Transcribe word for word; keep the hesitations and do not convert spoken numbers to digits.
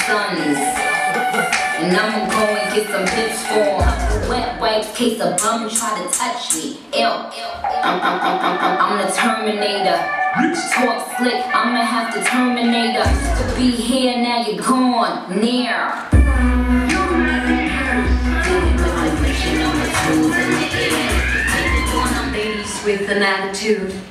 sons. And I'ma go and get some hips for him. Wet wipes, case a bum try to touch me. Ew. I'm, I'm, I'm, I'm, I'm the Terminator. Talk slick, I'ma have to Terminator. To be here, now you're gone. Near. Ladies with an attitude.